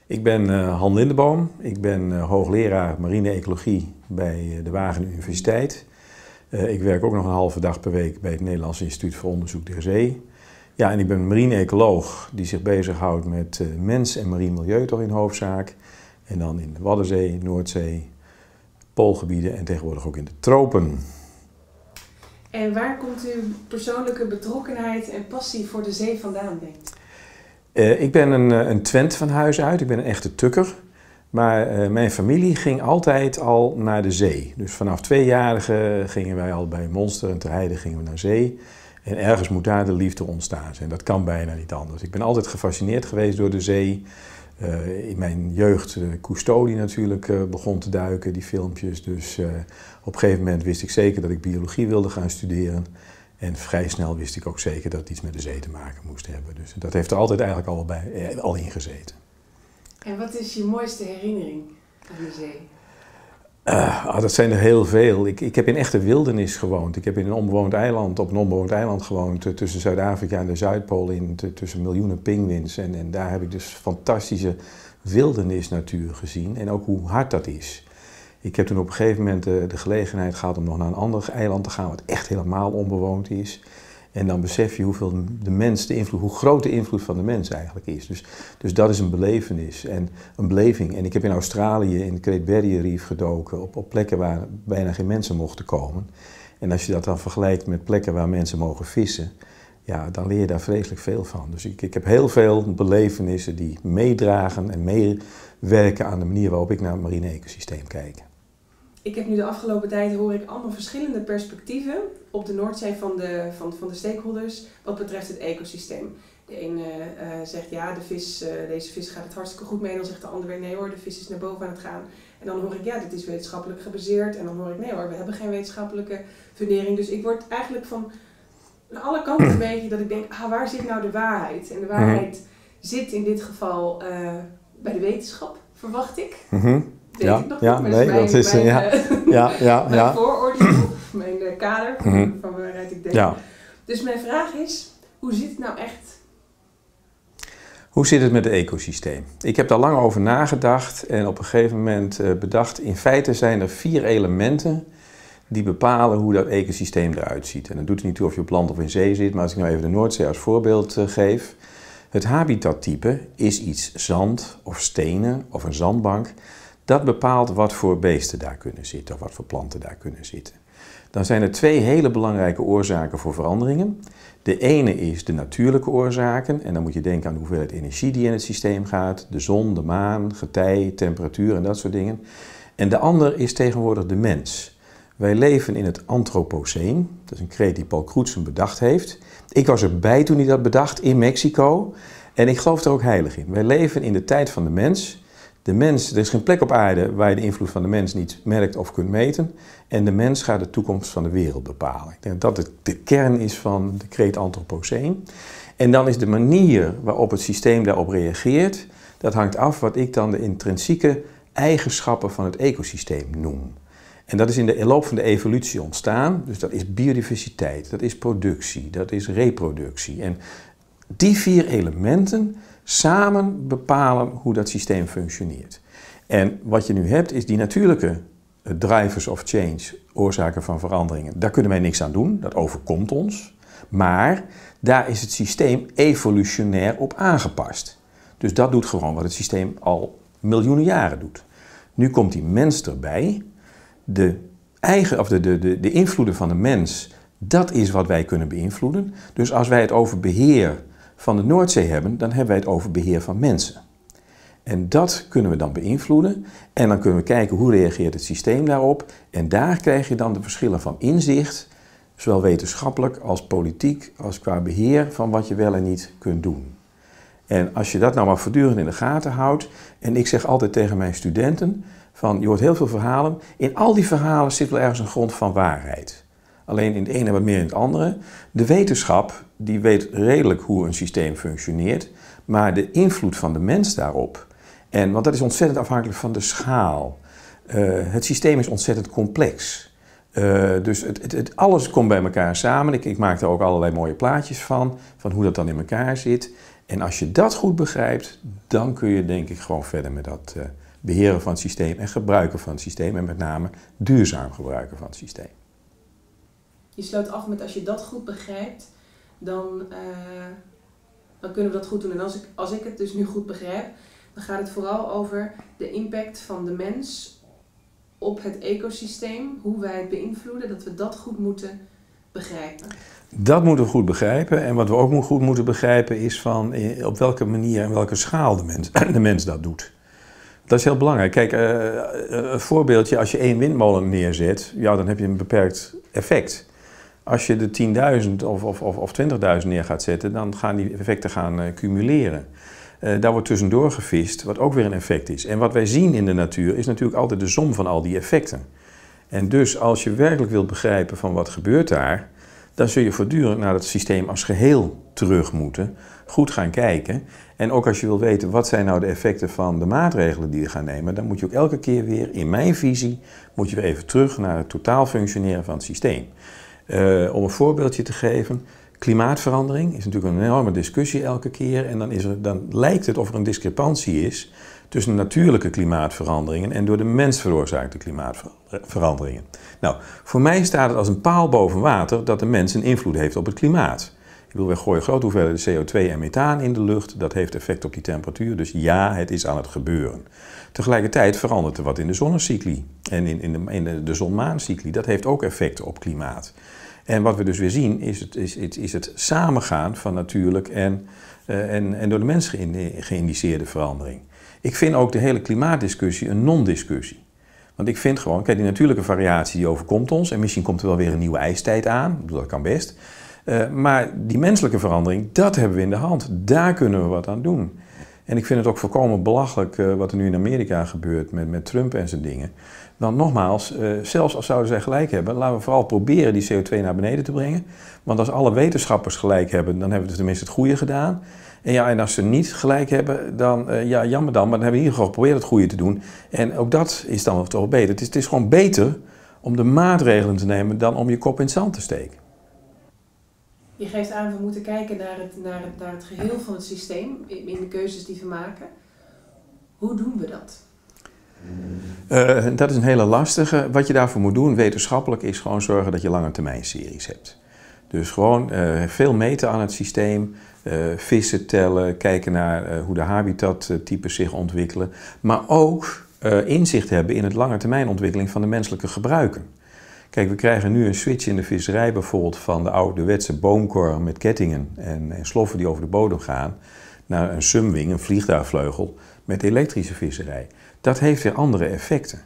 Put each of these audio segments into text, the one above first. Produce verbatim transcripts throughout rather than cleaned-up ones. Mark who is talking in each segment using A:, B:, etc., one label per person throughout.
A: Ik ben uh, Han Lindeboom. Ik ben uh, hoogleraar marine ecologie bij uh, de Wageningen Universiteit. Uh, ik werk ook nog een halve dag per week bij het Nederlands Instituut voor Onderzoek der Zee. Ja, en ik ben marine ecoloog die zich bezighoudt met uh, mens en marien milieu toch in hoofdzaak. En dan in de Waddenzee, Noordzee, Poolgebieden en tegenwoordig ook in de tropen.
B: En waar komt uw persoonlijke betrokkenheid en passie voor de zee vandaan, denk ik?
A: Uh, ik ben een, een Twent van huis uit, ik ben een echte tukker. Maar uh, mijn familie ging altijd al naar de zee. Dus vanaf tweejarige gingen wij al bij Monster en Ter Heide gingen we naar zee. En ergens moet daar de liefde ontstaan zijn. Dat kan bijna niet anders. Ik ben altijd gefascineerd geweest door de zee. Uh, in mijn jeugd uh, Cousteau natuurlijk uh, begon te duiken, die filmpjes. Dus uh, op een gegeven moment wist ik zeker dat ik biologie wilde gaan studeren. En vrij snel wist ik ook zeker dat het iets met de zee te maken moest hebben. Dus dat heeft er altijd eigenlijk al, bij, uh, al in gezeten.
B: En wat is je mooiste herinnering aan de zee?
A: Uh, oh, dat zijn er heel veel. Ik, ik heb in echte wildernis gewoond. Ik heb in een onbewoond eiland, op een onbewoond eiland gewoond, uh, tussen Zuid-Afrika en de Zuidpool, in, tussen miljoenen pinguïns. En, en daar heb ik dus fantastische wildernisnatuur gezien en ook hoe hard dat is. Ik heb toen op een gegeven moment uh, de gelegenheid gehad om nog naar een ander eiland te gaan, wat echt helemaal onbewoond is. En dan besef je hoeveel de mens, de invloed, hoe groot de invloed van de mens eigenlijk is. Dus, dus dat is een belevenis en een beleving. En ik heb in Australië in de Great Barrier Reef gedoken, op, op plekken waar bijna geen mensen mochten komen. En als je dat dan vergelijkt met plekken waar mensen mogen vissen, ja, dan leer je daar vreselijk veel van. Dus ik, ik heb heel veel belevenissen die meedragen en meewerken aan de manier waarop ik naar het marine ecosysteem kijk.
B: Ik heb nu de afgelopen tijd hoor ik allemaal verschillende perspectieven op de Noordzee van de, van, van de stakeholders wat betreft het ecosysteem. De ene uh, zegt ja, de vis, uh, deze vis gaat het hartstikke goed mee. Dan zegt de ander weer nee hoor, de vis is naar boven aan het gaan. En dan hoor ik ja, dit is wetenschappelijk gebaseerd. En dan hoor ik nee hoor, we hebben geen wetenschappelijke fundering. Dus ik word eigenlijk van alle kanten een beetje dat ik denk, ah, waar zit nou de waarheid? En de waarheid mm-hmm. zit in dit geval uh, bij de wetenschap, verwacht ik.
A: Mm-hmm.
B: Weet
A: ja,
B: ik nog
A: ja,
B: niet,
A: nee,
B: mijn,
A: dat is
B: mijn,
A: ja,
B: uh,
A: ja, ja,
B: mijn
A: ja.
B: vooroordeel, mijn uh, kader
A: Mm-hmm.
B: van waaruit ik denk.
A: Ja.
B: Dus mijn vraag is, hoe zit het nou echt?
A: Hoe zit het met het ecosysteem? Ik heb daar lang over nagedacht en op een gegeven moment uh, bedacht, in feite zijn er vier elementen die bepalen hoe dat ecosysteem eruit ziet. En dat doet er niet toe of je op land of in zee zit, maar als ik nou even de Noordzee als voorbeeld uh, geef. Het habitattype is iets zand of stenen of een zandbank. Dat bepaalt wat voor beesten daar kunnen zitten of wat voor planten daar kunnen zitten. Dan zijn er twee hele belangrijke oorzaken voor veranderingen. De ene is de natuurlijke oorzaken en dan moet je denken aan de hoeveelheid energie die in het systeem gaat. De zon, de maan, getij, temperatuur en dat soort dingen. En de ander is tegenwoordig de mens. Wij leven in het Anthropoceen, dat is een kreet die Paul Crutzen bedacht heeft. Ik was erbij toen hij dat bedacht in Mexico en ik geloof er ook heilig in. Wij leven in de tijd van de mens. De mens, er is geen plek op aarde waar je de invloed van de mens niet merkt of kunt meten. En de mens gaat de toekomst van de wereld bepalen. Ik denk dat het de kern is van de kreet Anthropoceen. En dan is de manier waarop het systeem daarop reageert, dat hangt af wat ik dan de intrinsieke eigenschappen van het ecosysteem noem. En dat is in de loop van de evolutie ontstaan. Dus dat is biodiversiteit, dat is productie, dat is reproductie. En die vier elementen samen bepalen hoe dat systeem functioneert. En wat je nu hebt is die natuurlijke drivers of change, oorzaken van veranderingen. Daar kunnen wij niks aan doen, dat overkomt ons. Maar daar is het systeem evolutionair op aangepast. Dus dat doet gewoon wat het systeem al miljoenen jaren doet. Nu komt die mens erbij. De, eigen, of de, de, de, de invloeden van de mens, dat is wat wij kunnen beïnvloeden. Dus als wij het over beheer van de Noordzee hebben, dan hebben wij het over beheer van mensen. En dat kunnen we dan beïnvloeden. En dan kunnen we kijken hoe reageert het systeem daarop. En daar krijg je dan de verschillen van inzicht, zowel wetenschappelijk als politiek, als qua beheer van wat je wel en niet kunt doen. En als je dat nou maar voortdurend in de gaten houdt, en ik zeg altijd tegen mijn studenten, van je hoort heel veel verhalen, in al die verhalen zit wel ergens een grond van waarheid. Alleen in het ene wat meer in het andere. De wetenschap die weet redelijk hoe een systeem functioneert, maar de invloed van de mens daarop, en, want dat is ontzettend afhankelijk van de schaal. Uh, het systeem is ontzettend complex. Uh, dus het, het, het, alles komt bij elkaar samen. Ik, ik maak er ook allerlei mooie plaatjes van, van hoe dat dan in elkaar zit. En als je dat goed begrijpt, dan kun je denk ik gewoon verder met dat uh, beheren van het systeem en gebruiken van het systeem. En met name duurzaam gebruiken van het systeem.
B: Je sloot af met als je dat goed begrijpt, dan, uh, dan kunnen we dat goed doen. En als ik, als ik het dus nu goed begrijp, dan gaat het vooral over de impact van de mens op het ecosysteem, hoe wij het beïnvloeden, dat we dat goed moeten begrijpen.
A: Dat moeten we goed begrijpen. En wat we ook goed moeten begrijpen is van op welke manier en welke schaal de mens, de mens dat doet. Dat is heel belangrijk. Kijk, uh, een voorbeeldje, als je één windmolen neerzet, ja, dan heb je een beperkt effect. Als je de tienduizend of, of, of, of twintigduizend neer gaat zetten, dan gaan die effecten gaan uh, cumuleren. Uh, daar wordt tussendoor gevist, wat ook weer een effect is. En wat wij zien in de natuur is natuurlijk altijd de som van al die effecten. En dus als je werkelijk wilt begrijpen van wat gebeurt daar, dan zul je voortdurend naar het systeem als geheel terug moeten, goed gaan kijken. En ook als je wil weten wat zijn nou de effecten van de maatregelen die we gaan nemen, dan moet je ook elke keer weer, in mijn visie, moet je weer even terug naar het totaal functioneren van het systeem. Uh, om een voorbeeldje te geven, klimaatverandering is natuurlijk een enorme discussie elke keer. En dan, is er, dan lijkt het of er een discrepantie is tussen natuurlijke klimaatveranderingen en door de mens veroorzaakte klimaatveranderingen. Nou, voor mij staat het als een paal boven water dat de mens een invloed heeft op het klimaat. Ik bedoel, wij gooien grote hoeveelheden C O twee en methaan in de lucht. Dat heeft effect op die temperatuur. Dus ja, het is aan het gebeuren. Tegelijkertijd verandert er wat in de zonnecycli en in, in de, in de, de zon-maancycli. Dat heeft ook effecten op klimaat. En wat we dus weer zien is het, is, is het samengaan van natuurlijk en, uh, en, en door de mens geïndiceerde verandering. Ik vind ook de hele klimaatdiscussie een non-discussie. Want ik vind gewoon, kijk, die natuurlijke variatie die overkomt ons en misschien komt er wel weer een nieuwe ijstijd aan, dat kan best. Uh, maar die menselijke verandering, dat hebben we in de hand. Daar kunnen we wat aan doen. En ik vind het ook volkomen belachelijk uh, wat er nu in Amerika gebeurt met, met Trump en zijn dingen. Want nogmaals, uh, zelfs als zouden zij gelijk hebben, laten we vooral proberen die C O twee naar beneden te brengen. Want als alle wetenschappers gelijk hebben, dan hebben we tenminste het goede gedaan. En, ja, en als ze niet gelijk hebben, dan uh, ja, jammer dan, maar dan hebben we in ieder geval geprobeerd het goede te doen. En ook dat is dan toch beter. Het is, het is gewoon beter om de maatregelen te nemen dan om je kop in het zand te steken.
B: Je geeft aan, we moeten kijken naar het, naar het, naar het geheel van het systeem in de keuzes die we maken. Hoe doen we dat?
A: Uh, dat is een hele lastige. Wat je daarvoor moet doen, wetenschappelijk, is gewoon zorgen dat je lange termijn series hebt. Dus gewoon uh, veel meten aan het systeem, uh, vissen tellen, kijken naar uh, hoe de habitattypes zich ontwikkelen. Maar ook uh, inzicht hebben in het lange termijn ontwikkeling van de menselijke gebruiken. Kijk, we krijgen nu een switch in de visserij bijvoorbeeld van de ouderwetse boomkorm met kettingen en, en sloffen die over de bodem gaan, naar een sunwing, een vliegtuigvleugel, met elektrische visserij. Dat heeft weer andere effecten.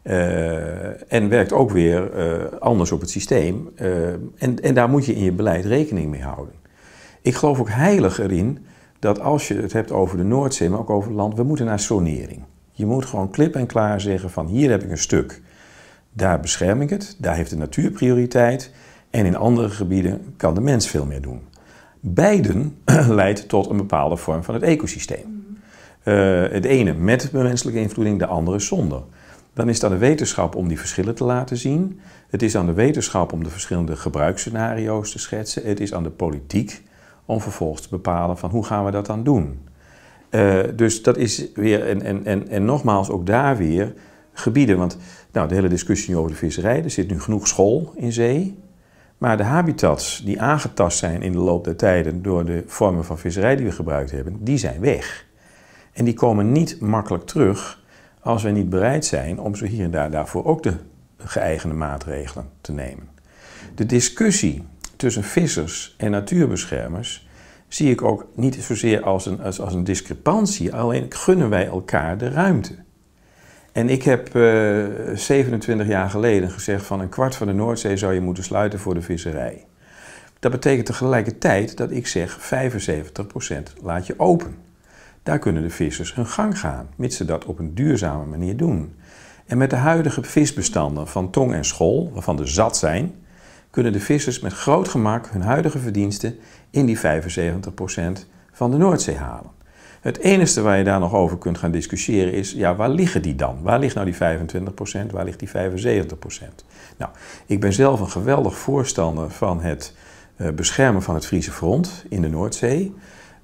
A: Uh, en werkt ook weer uh, anders op het systeem. Uh, en, en daar moet je in je beleid rekening mee houden. Ik geloof ook heilig erin dat als je het hebt over de Noordzee, maar ook over het land, we moeten naar zonering. Je moet gewoon klip en klaar zeggen van hier heb ik een stuk. Daar bescherm ik het, daar heeft de natuur prioriteit en in andere gebieden kan de mens veel meer doen. Beiden leidt tot een bepaalde vorm van het ecosysteem. Uh, het ene met menselijke invloeding, de andere zonder. Dan is het aan de wetenschap om die verschillen te laten zien. Het is aan de wetenschap om de verschillende gebruiksscenario's te schetsen. Het is aan de politiek om vervolgens te bepalen van hoe gaan we dat dan doen. Uh, dus dat is weer, en, en, en, en nogmaals ook daar weer gebieden. Want nou, de hele discussie over de visserij, er zit nu genoeg schol in zee. Maar de habitats die aangetast zijn in de loop der tijden door de vormen van visserij die we gebruikt hebben, die zijn weg. En die komen niet makkelijk terug als we niet bereid zijn om zo hier en daar daarvoor ook de geëigende maatregelen te nemen. De discussie tussen vissers en natuurbeschermers zie ik ook niet zozeer als een, als, als een discrepantie, alleen gunnen wij elkaar de ruimte. En ik heb uh, zevenentwintig jaar geleden gezegd van een kwart van de Noordzee zou je moeten sluiten voor de visserij. Dat betekent tegelijkertijd dat ik zeg vijfenzeventig procent laat je open. Daar kunnen de vissers hun gang gaan, mits ze dat op een duurzame manier doen. En met de huidige visbestanden van tong en schol, waarvan er zat zijn, kunnen de vissers met groot gemak hun huidige verdiensten in die vijfenzeventig procent van de Noordzee halen. Het enige waar je daar nog over kunt gaan discussiëren is, ja, waar liggen die dan? Waar ligt nou die vijfentwintig procent, waar ligt die vijfenzeventig procent? Nou, ik ben zelf een geweldig voorstander van het uh, beschermen van het Friese front in de Noordzee.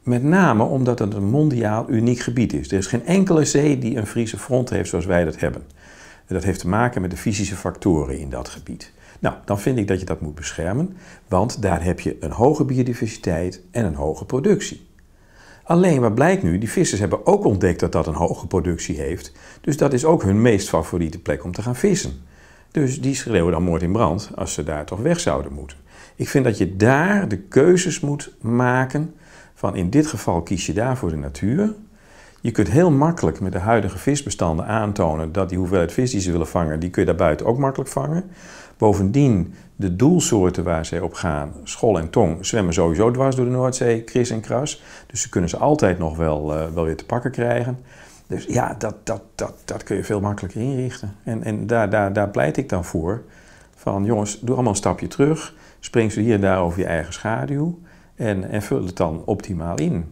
A: Met name omdat het een mondiaal uniek gebied is. Er is geen enkele zee die een Friese front heeft zoals wij dat hebben. En dat heeft te maken met de fysische factoren in dat gebied. Nou, dan vind ik dat je dat moet beschermen, want daar heb je een hoge biodiversiteit en een hoge productie. Alleen wat blijkt nu, die vissers hebben ook ontdekt dat dat een hoge productie heeft. Dus dat is ook hun meest favoriete plek om te gaan vissen. Dus die schreeuwen dan moord in brand als ze daar toch weg zouden moeten. Ik vind dat je daar de keuzes moet maken van in dit geval kies je daar voor de natuur. Je kunt heel makkelijk met de huidige visbestanden aantonen dat die hoeveelheid vis die ze willen vangen, die kun je daarbuiten ook makkelijk vangen. Bovendien, de doelsoorten waar zij op gaan, schol en tong, zwemmen sowieso dwars door de Noordzee, kris en kras. Dus ze kunnen ze altijd nog wel, uh, wel weer te pakken krijgen. Dus ja, dat, dat, dat, dat kun je veel makkelijker inrichten. En, en daar, daar, daar pleit ik dan voor. Van jongens, doe allemaal een stapje terug. Spring ze hier en daar over je eigen schaduw. En, en vul het dan optimaal in.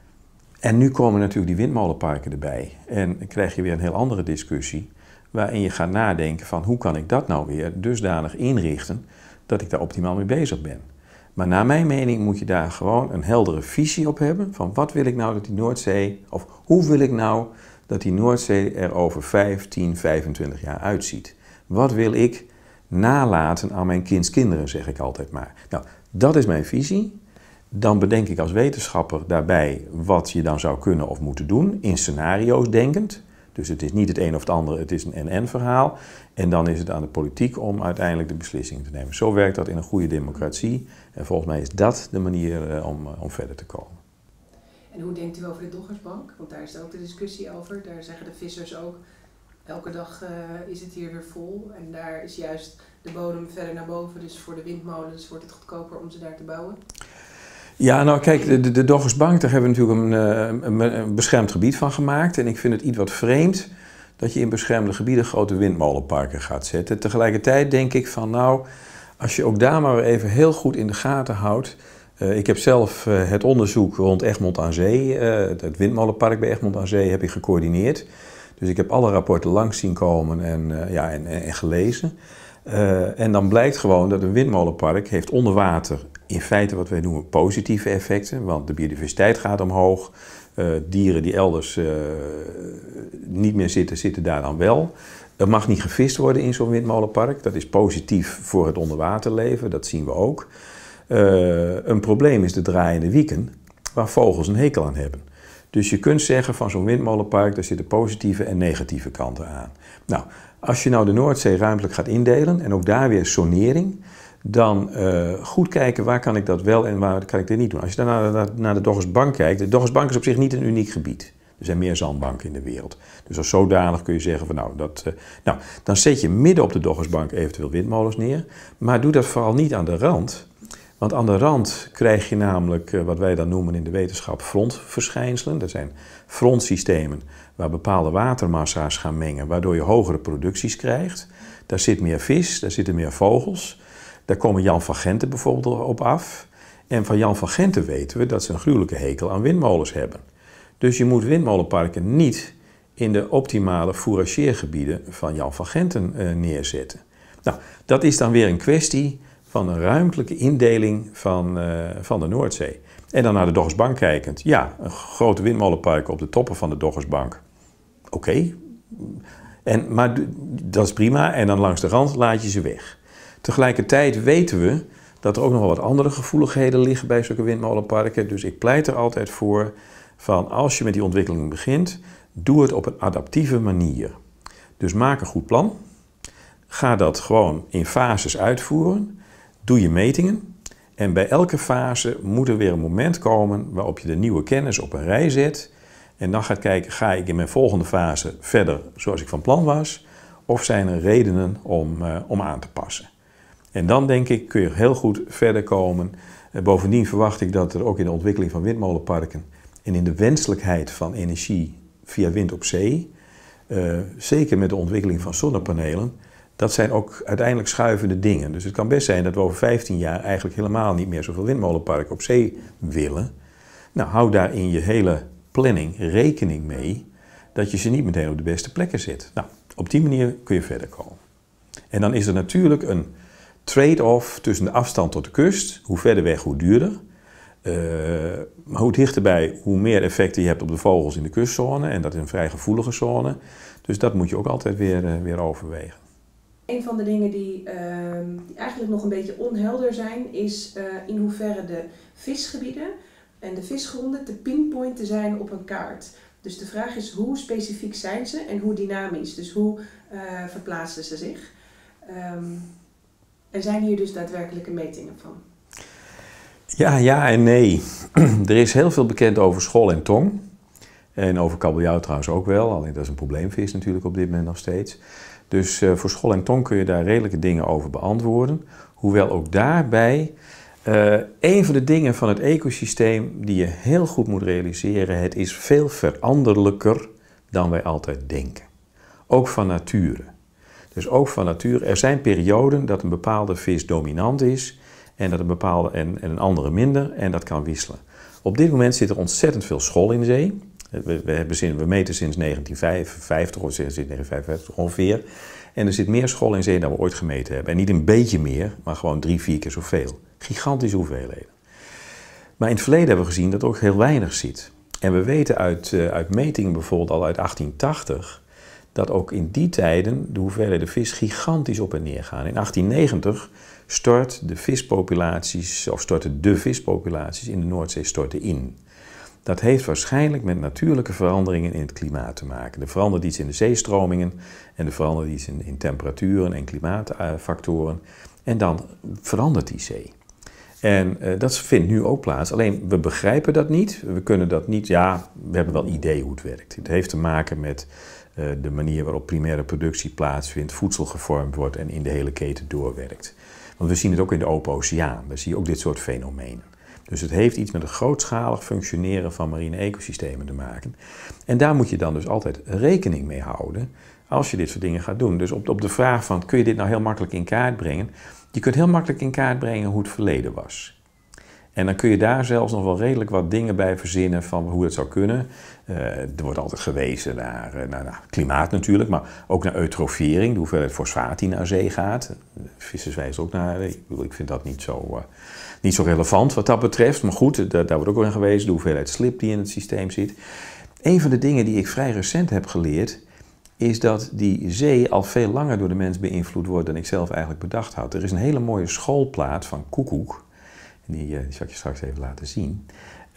A: En nu komen natuurlijk die windmolenparken erbij. En dan krijg je weer een heel andere discussie. Waarin je gaat nadenken van hoe kan ik dat nou weer dusdanig inrichten dat ik daar optimaal mee bezig ben. Maar naar mijn mening moet je daar gewoon een heldere visie op hebben. Van wat wil ik nou dat die Noordzee, of hoe wil ik nou dat die Noordzee er over vijf, tien, vijfentwintig jaar uitziet. Wat wil ik nalaten aan mijn kindskinderen, zeg ik altijd maar. Nou, dat is mijn visie. Dan bedenk ik als wetenschapper daarbij wat je dan zou kunnen of moeten doen, in scenario's denkend. Dus het is niet het een of het andere, het is een en-en verhaal. En dan is het aan de politiek om uiteindelijk de beslissingen te nemen. Zo werkt dat in een goede democratie. En volgens mij is dat de manier uh, om, uh, om verder te komen.
B: En hoe denkt u over de Doggersbank? Want daar is ook de discussie over. Daar zeggen de vissers ook, elke dag uh, is het hier weer vol. En daar is juist de bodem verder naar boven. Dus voor de windmolens wordt het goedkoper om ze daar te bouwen.
A: Ja, nou kijk, de, de, de Doggersbank, daar hebben we natuurlijk een, een, een beschermd gebied van gemaakt. En ik vind het iets wat vreemd dat je in beschermde gebieden grote windmolenparken gaat zetten. Tegelijkertijd denk ik van nou, als je ook daar maar weer even heel goed in de gaten houdt. Uh, ik heb zelf uh, het onderzoek rond Egmond aan Zee, uh, het windmolenpark bij Egmond aan Zee, heb ik gecoördineerd. Dus ik heb alle rapporten langs zien komen en, uh, ja, en, en, en gelezen. Uh, en dan blijkt gewoon dat een windmolenpark heeft onder water in feite wat wij noemen positieve effecten. Want de biodiversiteit gaat omhoog. Uh, dieren die elders uh, niet meer zitten, zitten daar dan wel. Er mag niet gevist worden in zo'n windmolenpark. Dat is positief voor het onderwaterleven, dat zien we ook. Uh, een probleem is de draaiende wieken, waar vogels een hekel aan hebben. Dus je kunt zeggen van zo'n windmolenpark, daar zitten positieve en negatieve kanten aan. Nou, als je nou de Noordzee ruimtelijk gaat indelen en ook daar weer sonering, dan uh, goed kijken waar kan ik dat wel en waar kan ik dit niet doen. Als je dan naar, naar, naar de Doggersbank kijkt, de Doggersbank is op zich niet een uniek gebied. Er zijn meer zandbanken in de wereld. Dus als zodanig kun je zeggen van nou, dat, uh, nou, dan zet je midden op de Doggersbank eventueel windmolens neer. Maar doe dat vooral niet aan de rand. Want aan de rand krijg je namelijk uh, wat wij dan noemen in de wetenschap frontverschijnselen. Dat zijn frontsystemen waar bepaalde watermassa's gaan mengen, waardoor je hogere producties krijgt. Daar zit meer vis, daar zitten meer vogels. Daar komen Jan van Genthe bijvoorbeeld op af. En van Jan van Genthe weten we dat ze een gruwelijke hekel aan windmolens hebben. Dus je moet windmolenparken niet in de optimale fourageergebieden van Jan van Genthe uh, neerzetten. Nou, dat is dan weer een kwestie van een ruimtelijke indeling van, uh, van de Noordzee. En dan naar de Doggersbank kijkend. Ja, een grote windmolenpark op de toppen van de Doggersbank. Oké, okay. Maar dat is prima. En dan langs de rand laat je ze weg. Tegelijkertijd weten we dat er ook nog wel wat andere gevoeligheden liggen bij zulke windmolenparken. Dus ik pleit er altijd voor van als je met die ontwikkeling begint, doe het op een adaptieve manier. Dus maak een goed plan. Ga dat gewoon in fases uitvoeren. Doe je metingen. En bij elke fase moet er weer een moment komen waarop je de nieuwe kennis op een rij zet. En dan gaat kijken, ga ik in mijn volgende fase verder zoals ik van plan was? Of zijn er redenen om, uh, om aan te passen? En dan denk ik, kun je heel goed verder komen. Uh, bovendien verwacht ik dat er ook in de ontwikkeling van windmolenparken en in de wenselijkheid van energie via wind op zee, uh, zeker met de ontwikkeling van zonnepanelen, dat zijn ook uiteindelijk schuivende dingen. Dus het kan best zijn dat we over vijftien jaar eigenlijk helemaal niet meer zoveel windmolenparken op zee willen. Nou, hou daar in je hele planning rekening mee dat je ze niet meteen op de beste plekken zet. Nou, op die manier kun je verder komen. En dan is er natuurlijk een trade-off tussen de afstand tot de kust, hoe verder weg, hoe duurder. Uh, hoe dichterbij, hoe meer effecten je hebt op de vogels in de kustzone. En dat is een vrij gevoelige zone. Dus dat moet je ook altijd weer, uh, weer overwegen.
B: Een van de dingen die, uh, die eigenlijk nog een beetje onhelder zijn, is uh, in hoeverre de visgebieden en de visgronden te pinpointen zijn op een kaart. Dus de vraag is, hoe specifiek zijn ze en hoe dynamisch? Dus hoe uh, verplaatsen ze zich? Um, er zijn hier dus daadwerkelijke metingen van.
A: Ja, ja en nee. Er is heel veel bekend over schol en tong. En over kabeljauw trouwens ook wel. Alleen dat is een probleemvis natuurlijk op dit moment nog steeds. Dus uh, voor schol en tong kun je daar redelijke dingen over beantwoorden. Hoewel ook daarbij uh, een van de dingen van het ecosysteem die je heel goed moet realiseren. Het is veel veranderlijker dan wij altijd denken. Ook van nature. Dus ook van nature. Er zijn perioden dat een bepaalde vis dominant is. En dat een bepaalde en, en een andere minder. En dat kan wisselen. Op dit moment zit er ontzettend veel schol in de zee. We, we, hebben zin, we meten sinds negentien vijfenvijftig of sinds negentien vijfenvijftig ongeveer. En er zit meer schol in zee dan we ooit gemeten hebben. En niet een beetje meer, maar gewoon drie, vier keer zoveel. Gigantische hoeveelheden. Maar in het verleden hebben we gezien dat er ook heel weinig zit. En we weten uit, uh, uit metingen bijvoorbeeld al uit achttien tachtig... dat ook in die tijden de hoeveelheden vis gigantisch op en neer gaan. In achttien negentig stort de vispopulaties, of storten de vispopulaties in de Noordzee storten in. Dat heeft waarschijnlijk met natuurlijke veranderingen in het klimaat te maken. Er verandert iets in de zeestromingen en er verandert iets in, in temperaturen en klimaatfactoren. En dan verandert die zee. En uh, dat vindt nu ook plaats. Alleen, we begrijpen dat niet. We kunnen dat niet, ja, we hebben wel idee hoe het werkt. Het heeft te maken met uh, de manier waarop primaire productie plaatsvindt, voedsel gevormd wordt en in de hele keten doorwerkt. Want we zien het ook in de open oceaan. We zien ook dit soort fenomenen. Dus het heeft iets met het grootschalig functioneren van marine ecosystemen te maken. En daar moet je dan dus altijd rekening mee houden als je dit soort dingen gaat doen. Dus op, op de vraag van, kun je dit nou heel makkelijk in kaart brengen? Je kunt heel makkelijk in kaart brengen hoe het verleden was. En dan kun je daar zelfs nog wel redelijk wat dingen bij verzinnen van hoe het zou kunnen. Uh, er wordt altijd gewezen naar, uh, naar, naar klimaat natuurlijk, maar ook naar eutrofiering, de hoeveelheid fosfaat die naar zee gaat. Vissers wijzen ook naar, ik, bedoel, ik vind dat niet zo, uh, niet zo relevant wat dat betreft. Maar goed, daar, daar wordt ook al in gewezen, de hoeveelheid slip die in het systeem zit. Een van de dingen die ik vrij recent heb geleerd, is dat die zee al veel langer door de mens beïnvloed wordt dan ik zelf eigenlijk bedacht had. Er is een hele mooie schoolplaat van Koekoek. Die, die zal ik je straks even laten zien,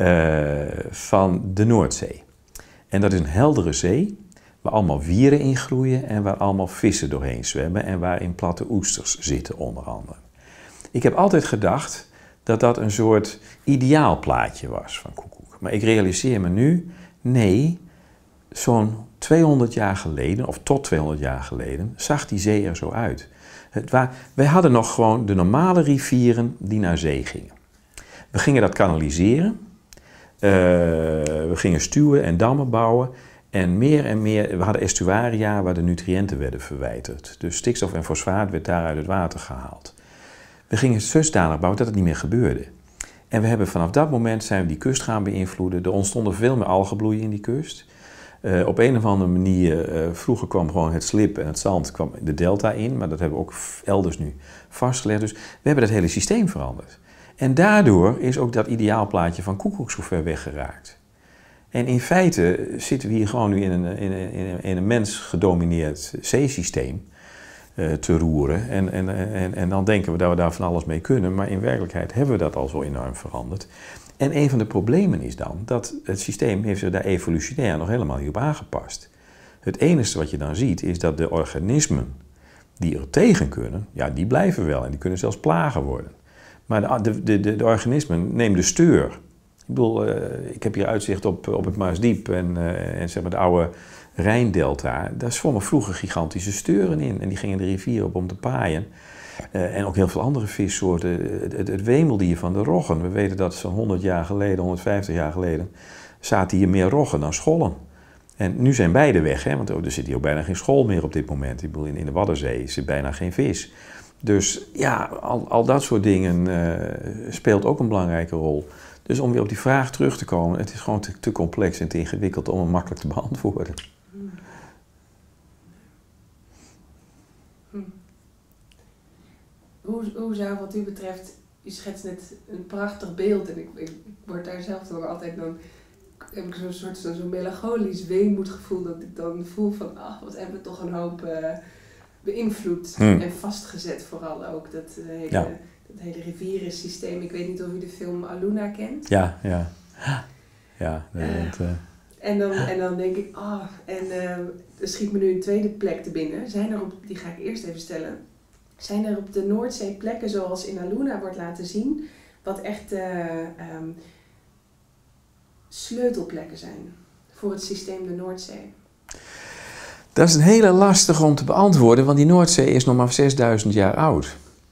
A: uh, van de Noordzee. En dat is een heldere zee, waar allemaal wieren in groeien en waar allemaal vissen doorheen zwemmen en waarin platte oesters zitten onder andere. Ik heb altijd gedacht dat dat een soort ideaalplaatje was van Koekoek. Maar ik realiseer me nu, nee, zo'n tweehonderd jaar geleden, of tot tweehonderd jaar geleden, zag die zee er zo uit. Het wa- wij hadden nog gewoon de normale rivieren die naar zee gingen. We gingen dat kanaliseren, uh, we gingen stuwen en dammen bouwen en meer en meer, we hadden estuaria waar de nutriënten werden verwijderd. Dus stikstof en fosfaat werd daar uit het water gehaald. We gingen zodanig bouwen dat het niet meer gebeurde. En we hebben vanaf dat moment zijn we die kust gaan beïnvloeden. Er ontstonden veel meer algenbloei in die kust. Uh, op een of andere manier, uh, vroeger kwam gewoon het slip en het zand kwam de delta in, maar dat hebben we ook elders nu vastgelegd. Dus we hebben dat hele systeem veranderd. En daardoor is ook dat ideaalplaatje van Koekoek zo ver weggeraakt. En in feite zitten we hier gewoon nu in een, in een, in een, in een mens-gedomineerd zeesysteem uh, te roeren. En, en, en, en dan denken we dat we daar van alles mee kunnen, maar in werkelijkheid hebben we dat al zo enorm veranderd. En een van de problemen is dan dat het systeem heeft zich daar evolutionair nog helemaal niet op aangepast. Het enige wat je dan ziet is dat de organismen die er tegen kunnen, ja, die blijven wel en die kunnen zelfs plagen worden. Maar de, de, de, de organismen, neem de steur. Ik bedoel, uh, ik heb hier uitzicht op, op het Maasdiep en, uh, en zeg maar de oude Rijndelta. Daar zwommen vroeger gigantische steuren in en die gingen de rivier op om te paaien. Uh, en ook heel veel andere vissoorten. Het, het, het wemelde hier van de roggen. We weten dat zo'n honderd jaar geleden, honderdvijftig jaar geleden, zaten hier meer roggen dan schollen. En nu zijn beide weg, hè? Want er zit hier ook bijna geen schol meer op dit moment. Ik bedoel, in, in de Waddenzee zit bijna geen vis. Dus ja, al, al dat soort dingen uh, speelt ook een belangrijke rol. Dus om weer op die vraag terug te komen, het is gewoon te, te complex en te ingewikkeld om het makkelijk te beantwoorden.
B: Hmm. Hmm. Hoe, hoe zou wat u betreft je schetst net een prachtig beeld en ik, ik, ik word daar zelf dan altijd dan, heb ik zo'n soort zo'n zo melancholisch weemoedgevoel dat ik dan voel van, ach, wat hebben we toch een hoop uh, beïnvloed hmm. en vastgezet vooral ook, dat uh, hele, ja. dat hele rivierensysteem. Ik weet niet of u de film Aluna kent.
A: Ja, ja. Ja, nee,
B: uh,
A: want, uh...
B: en, dan, en dan denk ik, ah, oh, en uh, er schiet me nu een tweede plek te binnen. Zijn er op, die ga ik eerst even stellen. Zijn er op de Noordzee plekken zoals in Aluna wordt laten zien, wat echt uh, um, sleutelplekken zijn voor het systeem de Noordzee?
A: Dat is een hele lastige om te beantwoorden, want die Noordzee is nog maar zesduizend jaar oud.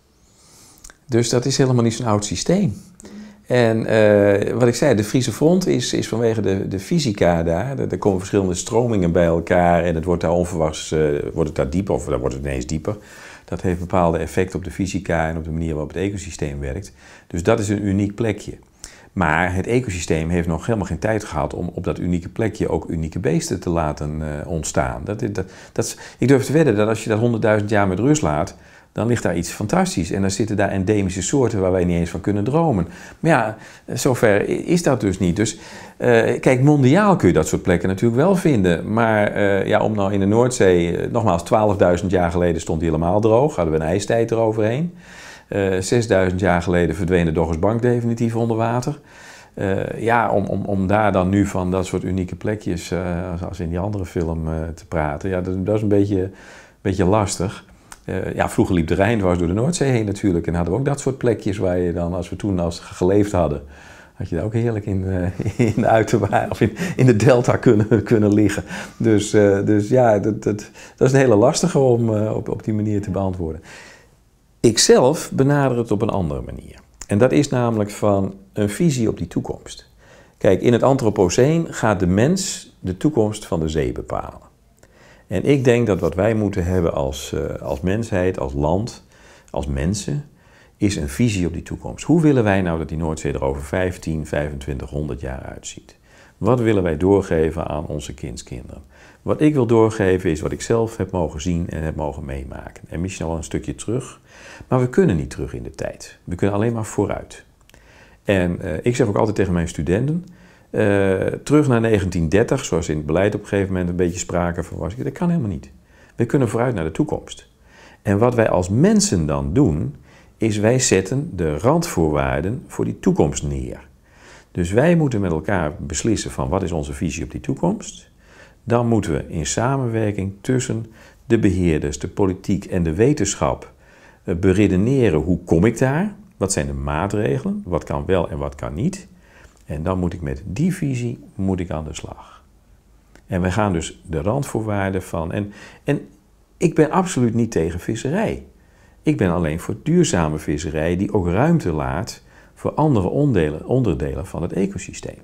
A: Dus dat is helemaal niet zo'n oud systeem. En uh, wat ik zei, de Friese front is, is vanwege de, de fysica daar. Er komen verschillende stromingen bij elkaar en het wordt daar onverwachts uh, wordt het daar dieper of dan wordt het ineens dieper. Dat heeft bepaalde effecten op de fysica en op de manier waarop het ecosysteem werkt. Dus dat is een uniek plekje. Maar het ecosysteem heeft nog helemaal geen tijd gehad om op dat unieke plekje ook unieke beesten te laten uh, ontstaan. Dat, dat, dat is, ik durf te wedden dat als je dat honderdduizend jaar met rust laat, dan ligt daar iets fantastisch. En dan zitten daar endemische soorten waar wij niet eens van kunnen dromen. Maar ja, zover is dat dus niet. Dus uh, kijk, mondiaal kun je dat soort plekken natuurlijk wel vinden. Maar uh, ja, om nou in de Noordzee, uh, nogmaals, twaalfduizend jaar geleden stond die helemaal droog. Hadden we een ijstijd eroverheen. Uh, zesduizend jaar geleden verdween de Doggersbank definitief onder water. Uh, ja, om, om, om daar dan nu van dat soort unieke plekjes, uh, als in die andere film, uh, te praten. Ja, dat, dat is een beetje, beetje lastig. Uh, ja, vroeger liep de Rijn dwars door de Noordzee heen natuurlijk. En hadden we ook dat soort plekjes waar je dan, als we toen als geleefd hadden, had je daar ook heerlijk in, uh, in de uiterwaarden of in, in de delta kunnen, kunnen liggen. Dus, uh, dus ja, dat, dat, dat is een hele lastige om uh, op, op die manier te beantwoorden. Ik zelf benader het op een andere manier. En dat is namelijk van een visie op die toekomst. Kijk, in het Anthropoceen gaat de mens de toekomst van de zee bepalen. En ik denk dat wat wij moeten hebben als, uh, als mensheid, als land, als mensen, is een visie op die toekomst. Hoe willen wij nou dat die Noordzee er over vijftien, vijfentwintig, honderd jaar uitziet? Wat willen wij doorgeven aan onze kindskinderen? Wat ik wil doorgeven is wat ik zelf heb mogen zien en heb mogen meemaken. En misschien al een stukje terug, maar we kunnen niet terug in de tijd. We kunnen alleen maar vooruit. En uh, ik zeg ook altijd tegen mijn studenten, uh, terug naar negentien dertig, zoals in het beleid op een gegeven moment een beetje sprake van was. Dat kan helemaal niet. We kunnen vooruit naar de toekomst. En wat wij als mensen dan doen, is wij zetten de randvoorwaarden voor die toekomst neer. Dus wij moeten met elkaar beslissen van wat is onze visie op die toekomst. Dan moeten we in samenwerking tussen de beheerders, de politiek en de wetenschap beredeneren hoe kom ik daar, wat zijn de maatregelen, wat kan wel en wat kan niet. En dan moet ik met die visie moet ik aan de slag. En we gaan dus de randvoorwaarden van... En, en ik ben absoluut niet tegen visserij. Ik ben alleen voor duurzame visserij die ook ruimte laat voor andere onderdelen, onderdelen van het ecosysteem.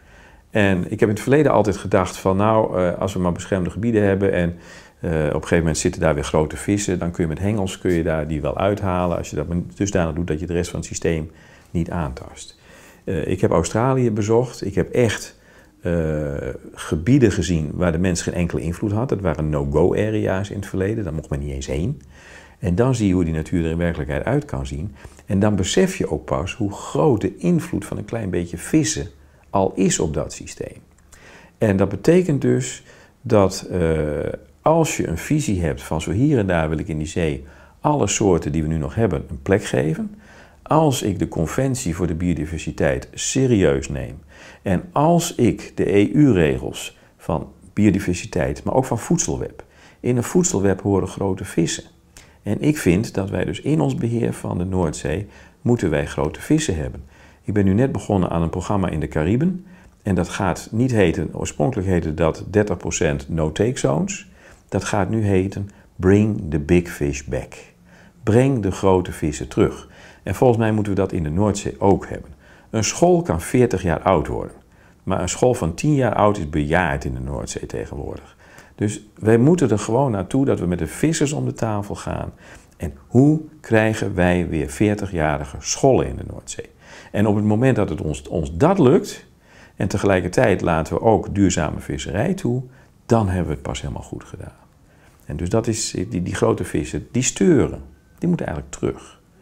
A: En ik heb in het verleden altijd gedacht van nou, als we maar beschermde gebieden hebben en uh, op een gegeven moment zitten daar weer grote vissen, dan kun je met hengels kun je daar die wel uithalen als je dat dusdanig doet dat je de rest van het systeem niet aantast. Uh, ik heb Australië bezocht, ik heb echt uh, gebieden gezien waar de mens geen enkele invloed had. Dat waren no-go area's in het verleden, daar mocht men niet eens heen. En dan zie je hoe die natuur er in werkelijkheid uit kan zien. En dan besef je ook pas hoe groot de invloed van een klein beetje vissen al is op dat systeem. En dat betekent dus dat uh, als je een visie hebt van zo hier en daar wil ik in die zee alle soorten die we nu nog hebben een plek geven. Als ik de Conventie voor de Biodiversiteit serieus neem en als ik de E U-regels van biodiversiteit, maar ook van voedselweb. In een voedselweb horen grote vissen. En ik vind dat wij dus in ons beheer van de Noordzee moeten wij grote vissen hebben. Ik ben nu net begonnen aan een programma in de Cariben. En dat gaat niet heten, oorspronkelijk heette dat dertig procent no-take zones. Dat gaat nu heten bring the big fish back. Breng de grote vissen terug. En volgens mij moeten we dat in de Noordzee ook hebben. Een school kan veertig jaar oud worden. Maar een school van tien jaar oud is bejaard in de Noordzee tegenwoordig. Dus wij moeten er gewoon naartoe dat we met de vissers om de tafel gaan. En hoe krijgen wij weer veertigjarige schollen in de Noordzee? En op het moment dat het ons, ons dat lukt, en tegelijkertijd laten we ook duurzame visserij toe, dan hebben we het pas helemaal goed gedaan. En dus dat is, die, die grote vissen, die steuren, die moeten eigenlijk terug.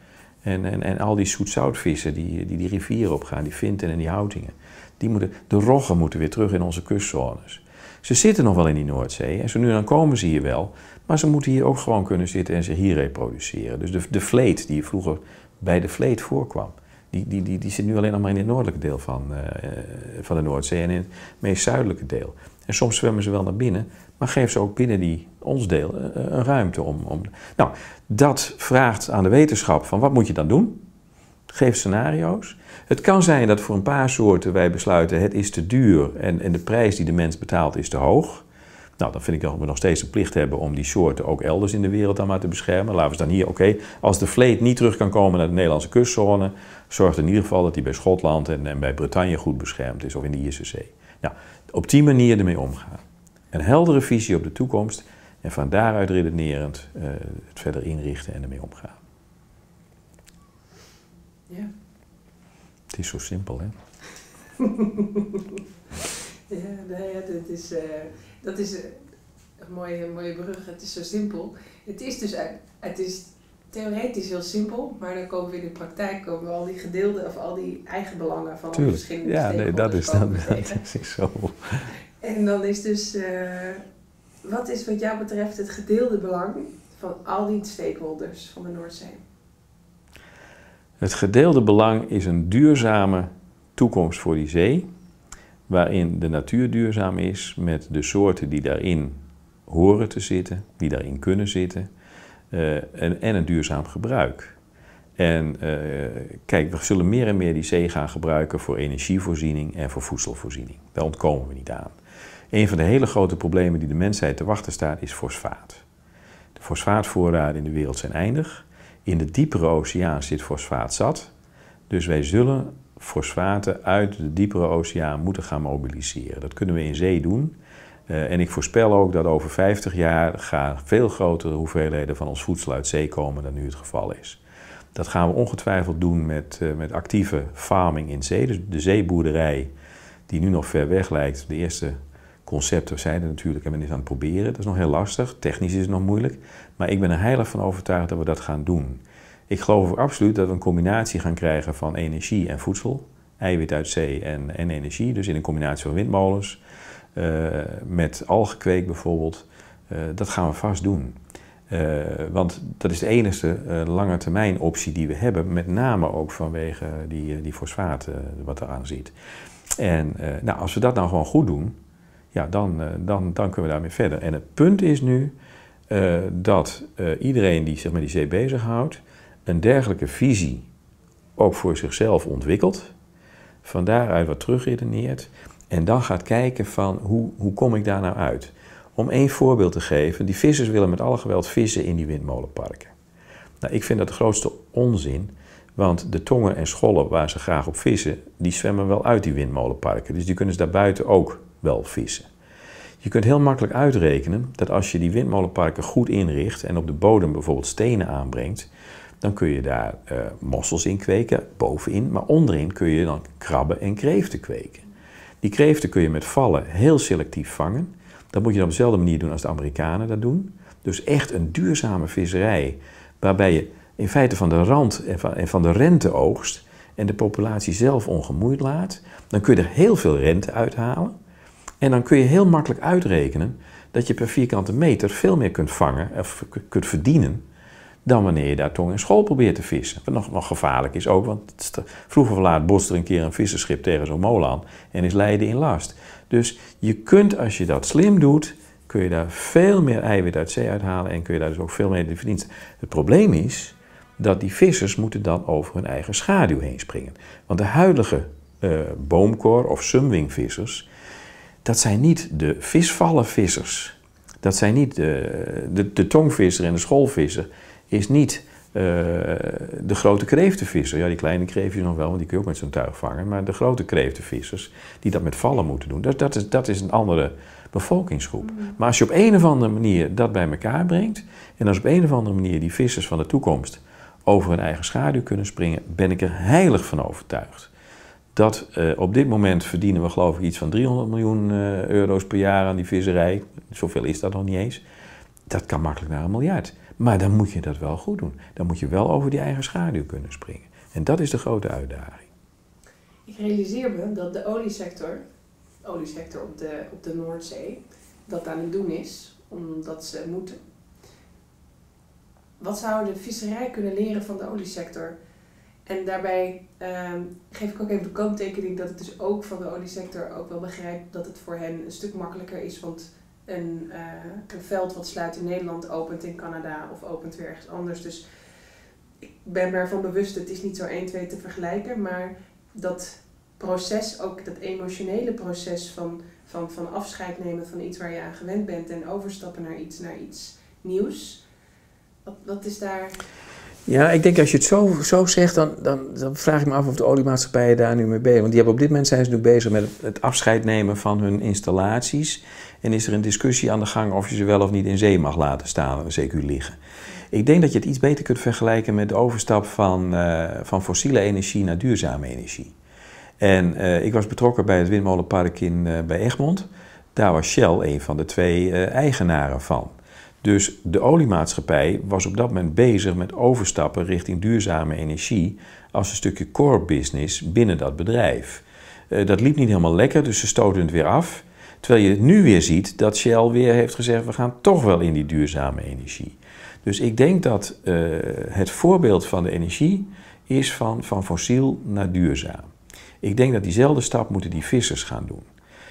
A: En, en, en al die zoet-zoutvissen die, die die rivieren opgaan, die vinten en die houtingen. Die moeten, de roggen moeten weer terug in onze kustzones. Ze zitten nog wel in die Noordzee en zo nu en dan komen ze hier wel. Maar ze moeten hier ook gewoon kunnen zitten en zich hier reproduceren. Dus de, de vleet die vroeger bij de vleet voorkwam, die, die, die, die zit nu alleen nog maar in het noordelijke deel van, uh, van de Noordzee en in het meest zuidelijke deel. En soms zwemmen ze wel naar binnen, maar geven ze ook binnen die, ons deel uh, een ruimte om, om... Nou, dat vraagt aan de wetenschap van wat moet je dan doen? Geef scenario's. Het kan zijn dat voor een paar soorten wij besluiten het is te duur en, en de prijs die de mens betaalt is te hoog. Nou, dan vind ik dat we nog steeds de plicht hebben om die soorten ook elders in de wereld dan maar te beschermen. Laten we dan hier, oké, okay, als de vleet niet terug kan komen naar de Nederlandse kustzone, zorg in ieder geval dat die bij Schotland en, en bij Bretagne goed beschermd is of in de Ierse Zee. Nou, op die manier ermee omgaan. Een heldere visie op de toekomst en van daaruit redenerend uh, het verder inrichten en ermee omgaan.
B: Ja.
A: Het is zo simpel, hè?
B: Ja, nou ja, dat is, uh, dat is uh, een mooie, mooie brug. Het is zo simpel. Het is dus het is theoretisch heel simpel, maar dan komen we in de praktijk komen we al die gedeelde of al die eigen belangen van
A: Tuurlijk.
B: verschillende
A: ja, nee, dat is dan dat is zo.
B: En dan is dus, uh, wat is wat jou betreft het gedeelde belang van al die stakeholders van de Noordzee?
A: Het gedeelde belang is een duurzame toekomst voor die zee, waarin de natuur duurzaam is met de soorten die daarin horen te zitten, die daarin kunnen zitten, uh, en, en een duurzaam gebruik. En uh, kijk, we zullen meer en meer die zee gaan gebruiken voor energievoorziening en voor voedselvoorziening. Daar ontkomen we niet aan. Een van de hele grote problemen die de mensheid te wachten staat is fosfaat. De fosfaatvoorraden in de wereld zijn eindig. In de diepere oceaan zit fosfaat zat. Dus wij zullen fosfaten uit de diepere oceaan moeten gaan mobiliseren. Dat kunnen we in zee doen. Uh, en ik voorspel ook dat over vijftig jaar gaan veel grotere hoeveelheden van ons voedsel uit zee komen dan nu het geval is. Dat gaan we ongetwijfeld doen met, uh, met actieve farming in zee. Dus de zeeboerderij, die nu nog ver weg lijkt. De eerste concepten zijn er natuurlijk en men is aan het proberen. Dat is nog heel lastig. Technisch is het nog moeilijk. Maar ik ben er heilig van overtuigd dat we dat gaan doen. Ik geloof ook absoluut dat we een combinatie gaan krijgen van energie en voedsel. Eiwit uit zee en, en energie. Dus in een combinatie van windmolens. Uh, met algenkweek bijvoorbeeld. Uh, dat gaan we vast doen. Uh, want dat is de enige uh, lange termijn optie die we hebben. Met name ook vanwege die, die fosfaat uh, wat eraan zit. En uh, nou, als we dat nou gewoon goed doen, ja, dan, uh, dan, dan kunnen we daarmee verder. En het punt is nu uh, dat uh, iedereen die zich met die zee bezighoudt, een dergelijke visie ook voor zichzelf ontwikkelt. Van daaruit wat terugredeneert. En dan gaat kijken van hoe, hoe kom ik daar nou uit. Om één voorbeeld te geven, die vissers willen met alle geweld vissen in die windmolenparken. Nou, ik vind dat de grootste onzin, want de tongen en schollen waar ze graag op vissen, die zwemmen wel uit die windmolenparken. Dus die kunnen ze daarbuiten ook wel vissen. Je kunt heel makkelijk uitrekenen dat als je die windmolenparken goed inricht en op de bodem bijvoorbeeld stenen aanbrengt, dan kun je daar uh, mossels in kweken, bovenin, maar onderin kun je dan krabben en kreeften kweken. Die kreeften kun je met vallen heel selectief vangen. Dat moet je op dezelfde manier doen als de Amerikanen dat doen. Dus echt een duurzame visserij, waarbij je in feite van de rand en van, en van de rente oogst en de populatie zelf ongemoeid laat. Dan kun je er heel veel rente uithalen. En dan kun je heel makkelijk uitrekenen dat je per vierkante meter veel meer kunt vangen of kunt verdienen dan wanneer je daar tong en school probeert te vissen. Wat nog, nog gevaarlijk is ook, want vroeger of laat botst er een keer een visserschip tegen zo'n molen aan en is Leiden in last. Dus je kunt, als je dat slim doet, kun je daar veel meer eiwit uit zee uithalen en kun je daar dus ook veel meer verdiensten. Het probleem is dat die vissers moeten dan over hun eigen schaduw heen springen. Want de huidige uh, boomkor of sumwingvissers, dat zijn niet de visvallenvissers. Dat zijn niet de, de, de tongvisser en de schoolvisser is niet uh, de grote kreeftenvisser. Ja, die kleine kreeftjes nog wel, want die kun je ook met zo'n tuig vangen. Maar de grote kreeftenvissers die dat met vallen moeten doen, dat, dat, is, dat is een andere bevolkingsgroep. Mm. Maar als je op een of andere manier dat bij elkaar brengt en als op een of andere manier die vissers van de toekomst over hun eigen schaduw kunnen springen, ben ik er heilig van overtuigd. Dat uh, op dit moment verdienen we geloof ik iets van driehonderd miljoen uh, euro's per jaar aan die visserij. Zoveel is dat nog niet eens. Dat kan makkelijk naar een miljard. Maar dan moet je dat wel goed doen. Dan moet je wel over die eigen schaduw kunnen springen. En dat is de grote uitdaging.
B: Ik realiseer me dat de oliesector, de oliesector op de, op de Noordzee, dat aan het doen is, omdat ze moeten. Wat zou de visserij kunnen leren van de oliesector? En daarbij uh, geef ik ook even de kanttekening dat ik dus ook van de oliesector ook wel begrijp dat het voor hen een stuk makkelijker is. Want een, uh, een veld wat sluit in Nederland opent in Canada of opent weer ergens anders. Dus ik ben me ervan bewust, het is niet zo één, twee te vergelijken. Maar dat proces, ook dat emotionele proces van, van, van afscheid nemen van iets waar je aan gewend bent en overstappen naar iets, naar iets nieuws. Wat, wat is daar...
A: Ja, ik denk als je het zo, zo zegt, dan, dan, dan vraag ik me af of de oliemaatschappijen daar nu mee bezig zijn. Want die hebben op dit moment zijn ze nu bezig met het afscheid nemen van hun installaties. En is er een discussie aan de gang of je ze wel of niet in zee mag laten staan, C Q liggen. Ik denk dat je het iets beter kunt vergelijken met de overstap van, uh, van fossiele energie naar duurzame energie. En uh, ik was betrokken bij het windmolenpark in, uh, bij Egmond. Daar was Shell een van de twee uh, eigenaren van. Dus de oliemaatschappij was op dat moment bezig met overstappen richting duurzame energie als een stukje core business binnen dat bedrijf. Uh, dat liep niet helemaal lekker, dus ze stoten het weer af. Terwijl je nu weer ziet dat Shell weer heeft gezegd, we gaan toch wel in die duurzame energie. Dus ik denk dat uh, het voorbeeld van de energie is van, van fossiel naar duurzaam. Ik denk dat diezelfde stap moeten die vissers gaan doen.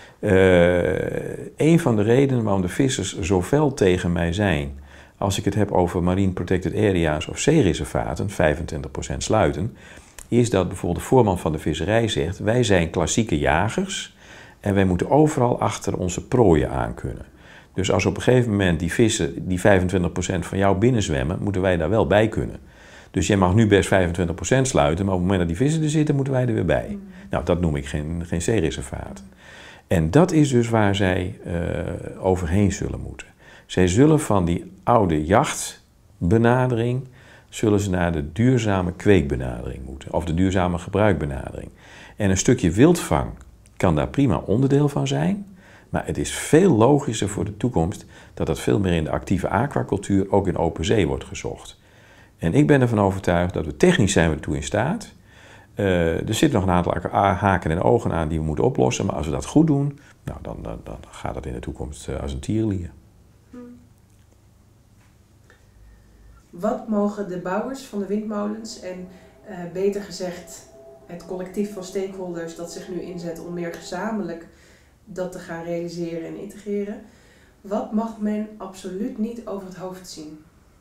A: Uh, een van de redenen waarom de vissers zo fel tegen mij zijn, als ik het heb over marine protected area's of zeereservaten, vijfentwintig procent sluiten, is dat bijvoorbeeld de voorman van de visserij zegt, wij zijn klassieke jagers en wij moeten overal achter onze prooien aan kunnen. Dus als op een gegeven moment die vissen die vijfentwintig procent van jou binnenzwemmen, moeten wij daar wel bij kunnen. Dus jij mag nu best vijfentwintig procent sluiten, maar op het moment dat die vissen er zitten, moeten wij er weer bij. Mm. Nou, dat noem ik geen, geen zeereservaten. En dat is dus waar zij uh, overheen zullen moeten. Zij zullen van die oude jachtbenadering, zullen ze naar de duurzame kweekbenadering moeten. Of de duurzame gebruikbenadering. En een stukje wildvang kan daar prima onderdeel van zijn. Maar het is veel logischer voor de toekomst dat dat veel meer in de actieve aquacultuur ook in open zee wordt gezocht. En ik ben ervan overtuigd dat we technisch zijn we ertoe in staat. Uh, er zitten nog een aantal haken en ogen aan die we moeten oplossen. Maar als we dat goed doen, nou, dan, dan, dan gaat dat in de toekomst uh, als een tierenlier.
B: Hmm. Wat mogen de bouwers van de windmolens en uh, beter gezegd het collectief van stakeholders dat zich nu inzet om meer gezamenlijk dat te gaan realiseren en integreren. Wat mag men absoluut niet over het hoofd zien?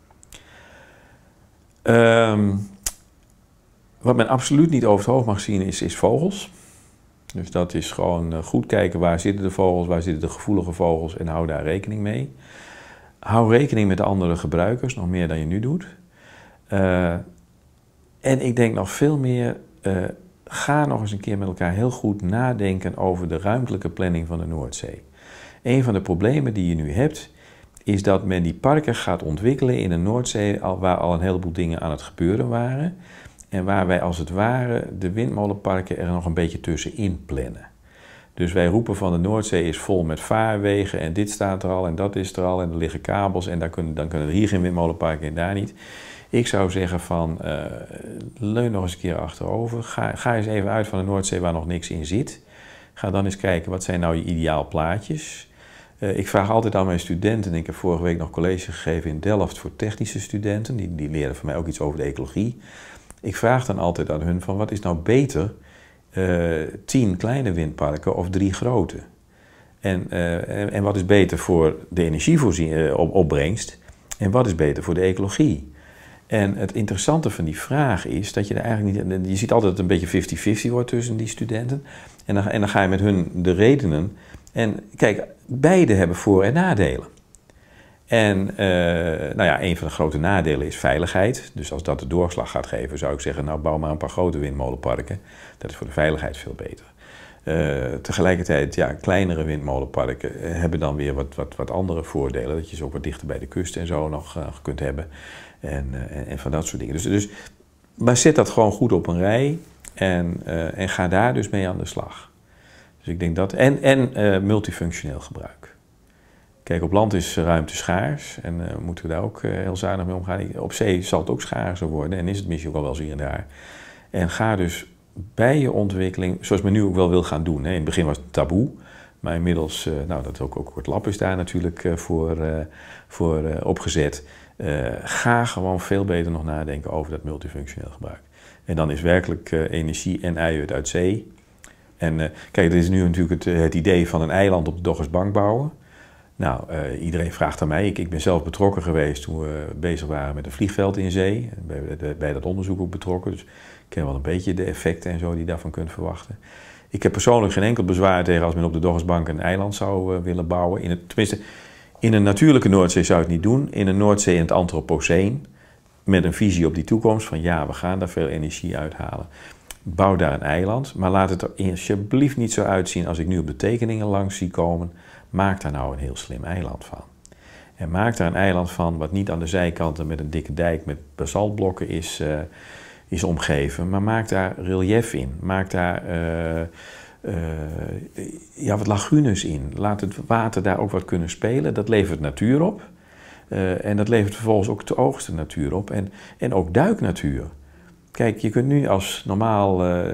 A: Um, wat men absoluut niet over het hoofd mag zien is, is vogels. Dus dat is gewoon uh, goed kijken waar zitten de vogels, waar zitten de gevoelige vogels en hou daar rekening mee. Hou rekening met de andere gebruikers, nog meer dan je nu doet. Uh, en ik denk nog veel meer, uh, ga nog eens een keer met elkaar heel goed nadenken over de ruimtelijke planning van de Noordzee. Een van de problemen die je nu hebt, is dat men die parken gaat ontwikkelen in de Noordzee waar al een heleboel dingen aan het gebeuren waren. En waar wij als het ware de windmolenparken er nog een beetje tussenin plannen. Dus wij roepen van de Noordzee is vol met vaarwegen en dit staat er al en dat is er al en er liggen kabels en dan kunnen, dan kunnen er hier geen windmolenparken en daar niet. Ik zou zeggen van, uh, leun nog eens een keer achterover. Ga, ga eens even uit van de Noordzee waar nog niks in zit. Ga dan eens kijken, wat zijn nou je ideaal plaatjes? Uh, ik vraag altijd aan mijn studenten, en ik heb vorige week nog college gegeven in Delft voor technische studenten. Die, die leren van mij ook iets over de ecologie. Ik vraag dan altijd aan hun van, wat is nou beter? Uh, tien kleine windparken of drie grote? En, uh, en, en wat is beter voor de energieopbrengst? En wat is beter voor de ecologie? En het interessante van die vraag is dat je er eigenlijk niet... Je ziet altijd dat het een beetje vijftig vijftig wordt tussen die studenten. En dan, en dan ga je met hun de redenen. En kijk, beide hebben voor- en nadelen. En uh, nou ja, een van de grote nadelen is veiligheid. Dus als dat de doorslag gaat geven, zou ik zeggen, nou bouw maar een paar grote windmolenparken. Dat is voor de veiligheid veel beter. Uh, tegelijkertijd, ja, kleinere windmolenparken hebben dan weer wat, wat, wat andere voordelen. Dat je ze ook wat dichter bij de kust en zo nog uh, kunt hebben. En, uh, en van dat soort dingen. Dus, dus, maar zet dat gewoon goed op een rij en, uh, en ga daar dus mee aan de slag. Dus ik denk dat. En, en uh, multifunctioneel gebruik. Kijk, op land is ruimte schaars en uh, moeten we daar ook uh, heel zuinig mee omgaan. Op zee zal het ook schaarser worden en is het misschien ook al wel eens hier en daar. En ga dus bij je ontwikkeling, zoals men nu ook wel wil gaan doen. Hè. In het begin was het taboe, maar inmiddels, uh, nou dat ook, ook Kort Lap is daar natuurlijk uh, voor, uh, voor uh, opgezet. Uh, ga gewoon veel beter nog nadenken over dat multifunctioneel gebruik. En dan is werkelijk uh, energie en eiwit uit zee. En uh, kijk, er is nu natuurlijk het, het idee van een eiland op de Doggersbank bouwen. Nou, uh, iedereen vraagt aan mij. Ik, ik ben zelf betrokken geweest toen we bezig waren met een vliegveld in zee. Bij, bij dat onderzoek ook betrokken. Dus ik ken wel een beetje de effecten en zo die je daarvan kunt verwachten. Ik heb persoonlijk geen enkel bezwaar tegen als men op de Doggersbank een eiland zou uh, willen bouwen. In het, tenminste, in een natuurlijke Noordzee zou je het niet doen. In een Noordzee in het Anthropoceen. Met een visie op die toekomst van ja, we gaan daar veel energie uithalen. Bouw daar een eiland, maar laat het er alsjeblieft niet zo uitzien als ik nu op de tekeningen langs zie komen. Maak daar nou een heel slim eiland van. En maak daar een eiland van wat niet aan de zijkanten met een dikke dijk met basaltblokken is, uh, is omgeven. Maar maak daar relief in. Maak daar uh, uh, ja, wat lagunes in. Laat het water daar ook wat kunnen spelen. Dat levert natuur op. Uh, en dat levert vervolgens ook te oogsten natuur op. En, en ook duiknatuur. Kijk, je kunt nu als normaal uh,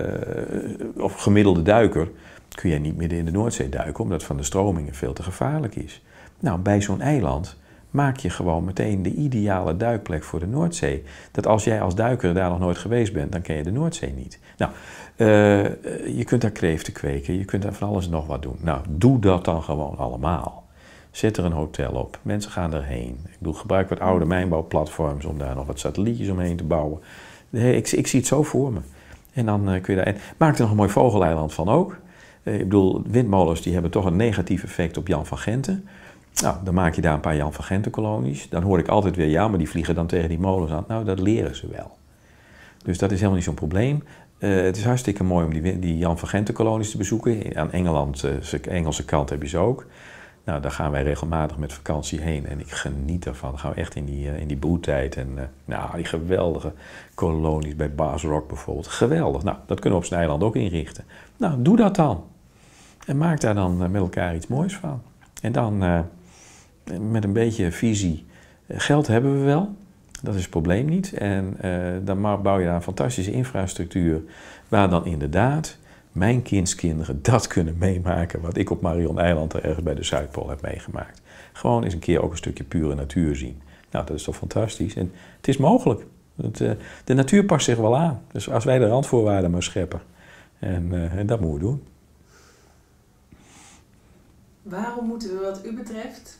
A: of gemiddelde duiker kun je niet midden in de Noordzee duiken, omdat van de stromingen veel te gevaarlijk is. Nou, bij zo'n eiland maak je gewoon meteen de ideale duikplek voor de Noordzee. Dat als jij als duiker daar nog nooit geweest bent, dan ken je de Noordzee niet. Nou, uh, je kunt daar kreeften kweken, je kunt daar van alles en nog wat doen. Nou, doe dat dan gewoon allemaal. Zet er een hotel op, mensen gaan erheen. Ik bedoel, gebruik wat oude mijnbouwplatforms om daar nog wat satellietjes omheen te bouwen. Nee, ik, ik zie het zo voor me. En dan uh, kun je daar... En maak er nog een mooi vogeleiland van ook. Uh, ik bedoel, windmolens die hebben toch een negatief effect op Jan van Genthe. Nou, dan maak je daar een paar Jan van Genthe kolonies. Dan hoor ik altijd weer, ja, maar die vliegen dan tegen die molens aan. Nou, dat leren ze wel. Dus dat is helemaal niet zo'n probleem. Uh, het is hartstikke mooi om die, die Jan van Genthe kolonies te bezoeken. Aan Engeland, uh, Engelse kant heb je ze ook. Nou, daar gaan wij regelmatig met vakantie heen en ik geniet ervan. Dan gaan we echt in die, uh, in die broedtijd en uh, nou, die geweldige kolonies bij Bass Rock bijvoorbeeld. Geweldig. Nou, dat kunnen we op zijn eiland ook inrichten. Nou, doe dat dan. En maak daar dan uh, met elkaar iets moois van. En dan uh, met een beetje visie. Uh, geld hebben we wel, dat is het probleem niet. En uh, dan bouw je daar een fantastische infrastructuur waar dan inderdaad mijn kindskinderen dat kunnen meemaken wat ik op Marion Eiland er ergens bij de Zuidpool heb meegemaakt. Gewoon eens een keer ook een stukje pure natuur zien. Nou, dat is toch fantastisch. En het is mogelijk. Het, uh, de natuur past zich wel aan. Dus als wij de randvoorwaarden maar scheppen. En, uh, en dat moeten we doen.
B: Waarom moeten we wat u betreft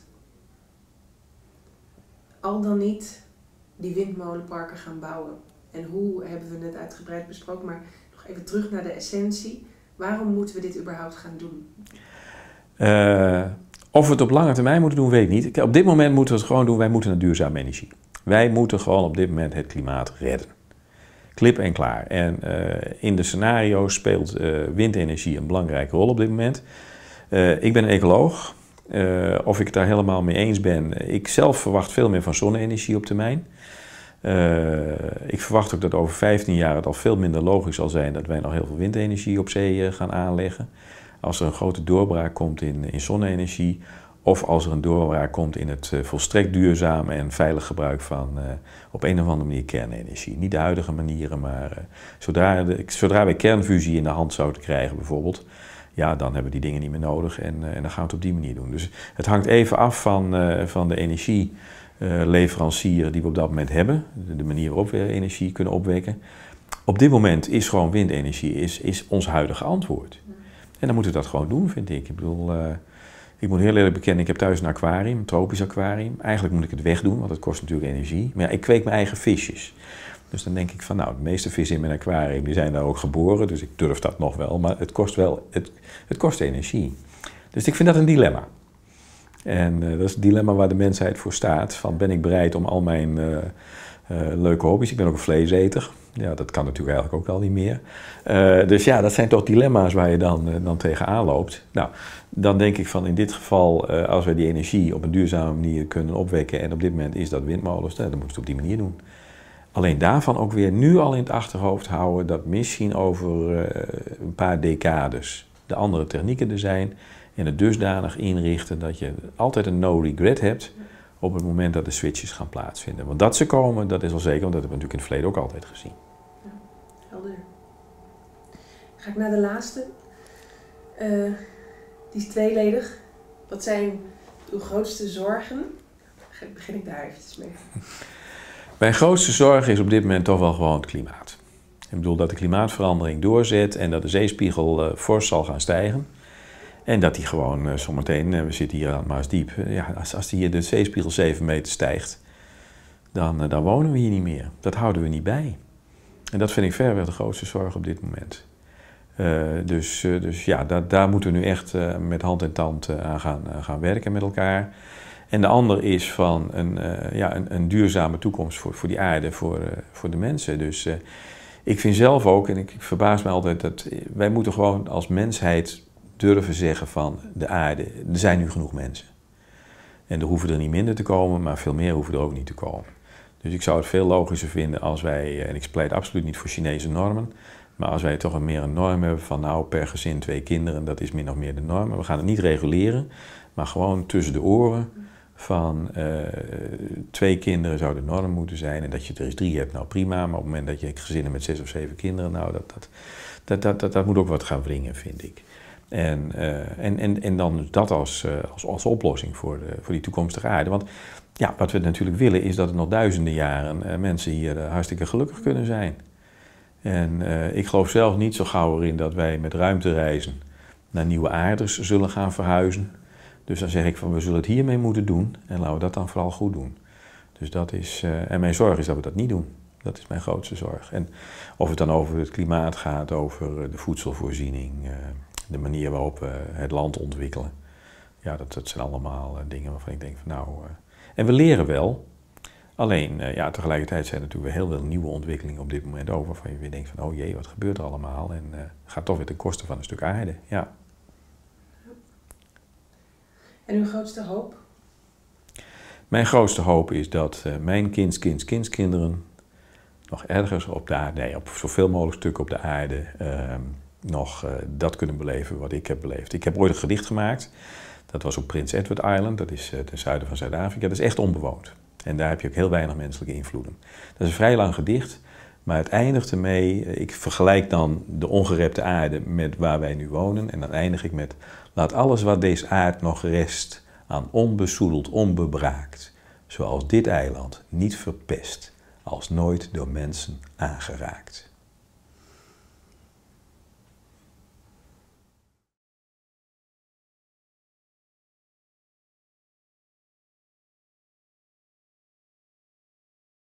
B: al dan niet die windmolenparken gaan bouwen? En hoe hebben we het uitgebreid besproken, maar nog even terug naar de essentie. Waarom moeten we dit überhaupt gaan doen?
A: Uh, of we het op lange termijn moeten doen, weet ik niet. Op dit moment moeten we het gewoon doen. Wij moeten naar duurzame energie. Wij moeten gewoon op dit moment het klimaat redden. Klip en klaar. En uh, in de scenario's speelt uh, windenergie een belangrijke rol op dit moment. Uh, ik ben een ecoloog. Uh, of ik het daar helemaal mee eens ben. Ik zelf verwacht veel meer van zonne-energie op termijn. Uh, ik verwacht ook dat over vijftien jaar het al veel minder logisch zal zijn dat wij nog heel veel windenergie op zee uh, gaan aanleggen. Als er een grote doorbraak komt in, in zonne-energie of als er een doorbraak komt in het uh, volstrekt duurzame en veilig gebruik van uh, op een of andere manier kernenergie. Niet de huidige manieren, maar uh, zodra, de, zodra wij kernfusie in de hand zouden krijgen bijvoorbeeld, ja, dan hebben we die dingen niet meer nodig en, uh, en dan gaan we het op die manier doen. Dus het hangt even af van, uh, van de energie. Uh, leverancier die we op dat moment hebben, de, de manier waarop we energie kunnen opwekken. Op dit moment is gewoon windenergie is, is ons huidige antwoord. En dan moeten we dat gewoon doen, vind ik. Ik bedoel, uh, ik moet heel eerlijk bekennen, ik heb thuis een aquarium, een tropisch aquarium. Eigenlijk moet ik het wegdoen, want het kost natuurlijk energie. Maar ja, ik kweek mijn eigen visjes. Dus dan denk ik van, nou, de meeste vissen in mijn aquarium die zijn daar ook geboren, dus ik durf dat nog wel. Maar het kost wel, het, het kost energie. Dus ik vind dat een dilemma. En uh, dat is het dilemma waar de mensheid voor staat. Van ben ik bereid om al mijn uh, uh, leuke hobby's... Ik ben ook een vleeseter. Ja, dat kan natuurlijk eigenlijk ook al niet meer. Uh, dus ja, dat zijn toch dilemma's waar je dan, uh, dan tegenaan loopt. Nou, dan denk ik van in dit geval... Uh, als we die energie op een duurzame manier kunnen opwekken... en op dit moment is dat windmolens, dan moeten we het op die manier doen. Alleen daarvan ook weer nu al in het achterhoofd houden... dat misschien over uh, een paar decades de andere technieken er zijn... En het dusdanig inrichten dat je altijd een no regret hebt op het moment dat de switches gaan plaatsvinden. Want dat ze komen, dat is al zeker, want dat hebben we natuurlijk in het verleden ook altijd gezien.
B: Ja, helder. Ga ik naar de laatste. Uh, die is tweeledig. Wat zijn uw grootste zorgen? Begin ik daar eventjes mee.
A: Mijn grootste zorg is op dit moment toch wel gewoon het klimaat. Ik bedoel dat de klimaatverandering doorzet en dat de zeespiegel uh, fors zal gaan stijgen. En dat die gewoon uh, zometeen, uh, we zitten hier aan het Maasdiep, uh, ja, als, als die hier de zeespiegel zeven meter stijgt, dan, uh, dan wonen we hier niet meer. Dat houden we niet bij. En dat vind ik verreweg de grootste zorg op dit moment. Uh, dus, uh, dus ja, da daar moeten we nu echt uh, met hand en tand uh, aan gaan, uh, gaan werken met elkaar. En de ander is van een, uh, ja, een, een duurzame toekomst voor, voor die aarde, voor, uh, voor de mensen. Dus uh, ik vind zelf ook, en ik, ik verbaas me altijd, dat wij moeten gewoon als mensheid durven zeggen van de aarde, er zijn nu genoeg mensen. En er hoeven er niet minder te komen, maar veel meer hoeven er ook niet te komen. Dus ik zou het veel logischer vinden als wij, en ik pleit absoluut niet voor Chinese normen, maar als wij toch een meer een norm hebben van nou per gezin twee kinderen, dat is min of meer de norm. We gaan het niet reguleren, maar gewoon tussen de oren van uh, twee kinderen zou de norm moeten zijn. En dat je er eens drie hebt, nou prima, maar op het moment dat je gezinnen met zes of zeven kinderen, nou dat, dat, dat, dat, dat, dat moet ook wat gaan wringen, vind ik. En, uh, en, en, en dan dat als, uh, als, als oplossing voor, de, voor die toekomstige aarde. Want ja, wat we natuurlijk willen is dat er nog duizenden jaren uh, mensen hier uh, hartstikke gelukkig kunnen zijn. En uh, ik geloof zelf niet zo gauw erin dat wij met ruimtereizen naar nieuwe aardes zullen gaan verhuizen. Dus dan zeg ik van we zullen het hiermee moeten doen en laten we dat dan vooral goed doen. Dus dat is, uh, en mijn zorg is dat we dat niet doen. Dat is mijn grootste zorg. En of het dan over het klimaat gaat, over de voedselvoorziening, uh, de manier waarop we het land ontwikkelen. Ja, dat, dat zijn allemaal uh, dingen waarvan ik denk van nou... Uh, en we leren wel. Alleen, uh, ja, tegelijkertijd zijn er natuurlijk heel veel nieuwe ontwikkelingen op dit moment over. Waarvan je weer denkt van oh jee, wat gebeurt er allemaal? En uh, gaat toch weer ten koste van een stuk aarde. Ja.
B: En uw grootste hoop?
A: Mijn grootste hoop is dat uh, mijn kinds, kinds, kindskinderen nog ergens op de aarde, nee, op zoveel mogelijk stukken op de aarde, uh, nog uh, dat kunnen beleven wat ik heb beleefd. Ik heb ooit een gedicht gemaakt. Dat was op Prince Edward Island, dat is uh, ten zuiden van Zuid-Afrika. Dat is echt onbewoond. En daar heb je ook heel weinig menselijke invloeden. Dat is een vrij lang gedicht, maar het eindigt ermee. Ik vergelijk dan de ongerepte aarde met waar wij nu wonen. En dan eindig ik met: laat alles wat deze aard nog rest aan onbesoedeld, onbebraakt, zoals dit eiland, niet verpest, als nooit door mensen aangeraakt.